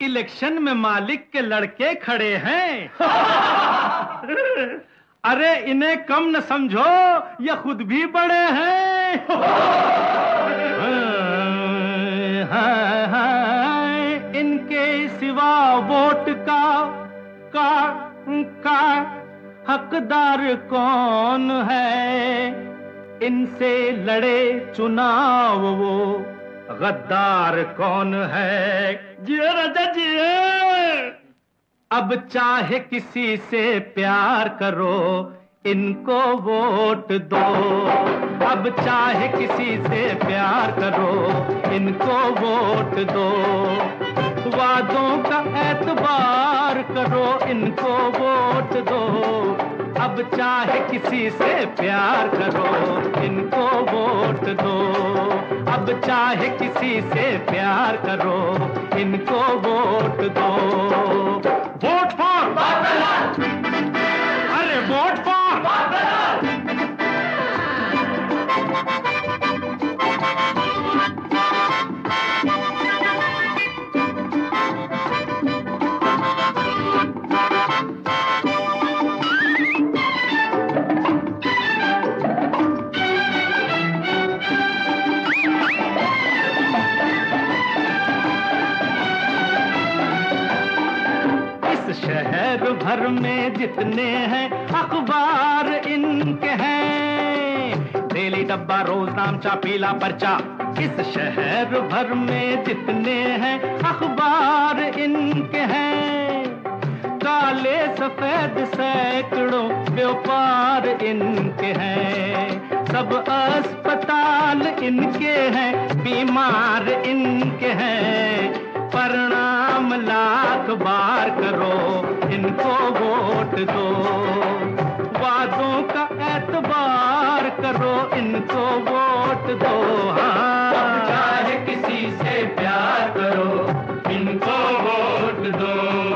Election में मालिक के लड़के खड़े हैं। अरे इन्हें कम न समझो, ये खुद भी बड़े हैं। इनके सिवा वोट का हकदार कौन है? इनसे लड़े चुनाव वो गद्दार कौन है? जिए राजा जिए। अब चाहे किसी से प्यार करो, इनको वोट दो। अब चाहे किसी से प्यार करो, इनको वोट दो। वादों का एतबार करो, इनको वोट दो। अब चाहे किसी से प्यार करो, इनको वोट दो। अब चाहे किसी से प्यार करो, इनको वोट दो। वोट फॉर बादल। अरे वोट फॉर बादल। शहर भर में जितने हैं अखबार इनके हैं, डेली डब्बा, रोज नामचा, पीला पर्चा। इस शहर भर में जितने हैं अखबार इनके हैं, काले सफेद सैकड़ों व्यापार इनके हैं। सब अस्पताल इनके हैं, बीमार इनके हैं। परिणाम लाख बार करो, इनको वोट दो। वादों का एतबार करो, इनको वोट दो। हाँ, चाहे किसी से प्यार करो, इनको वोट दो।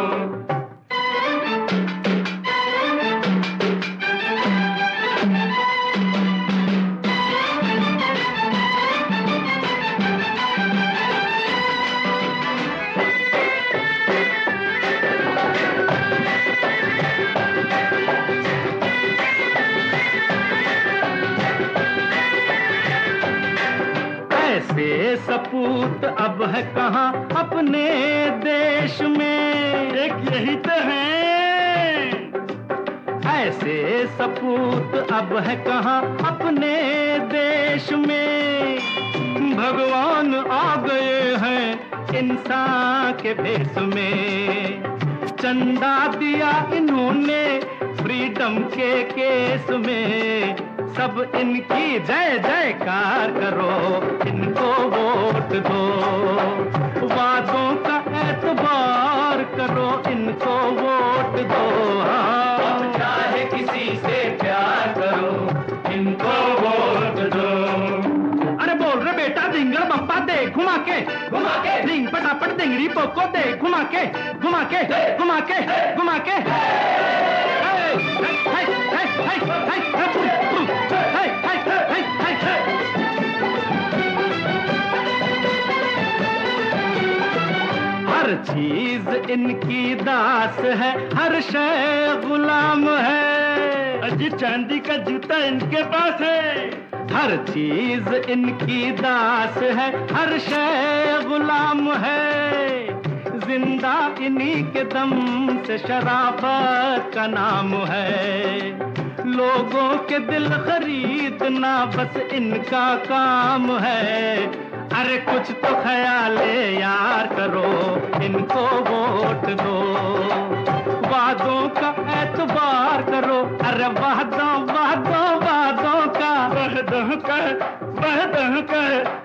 ऐसे सपूत अब है कहाँ अपने देश में, एक यही तो है। ऐसे सपूत अब है कहाँ अपने देश में। भगवान आ गए हैं इंसान के भेष में। चंदा दिया इन्होंने फ्रीडम के केस में। सब इनकी जय जयकार करो, इनको वोट दो। वादों का एतबार करो, इनको वोट दो। हाँ, चाहे किसी से प्यार करो, इनको वोट दो। अरे बोल रे बेटा, डिंगर बप्पा दे घुमा के डिंग पटापट डिंगरी पोको दे घुमा के घुमा के घुमा के घुमा के। हर चीज इनकी दास है, हर शय गुलाम है। अजी चांदी का जूता इनके पास है। हर चीज इनकी दास है, हर शय गुलाम है। जिंदा इन्हीं के दम से शराफत का नाम है। लोगों के दिल खरीदना बस इनका काम है। अरे कुछ तो ख्याले यार करो, इनको वोट दो। वादों का एतबार करो, अरे वादों वादों वादों का वहदों का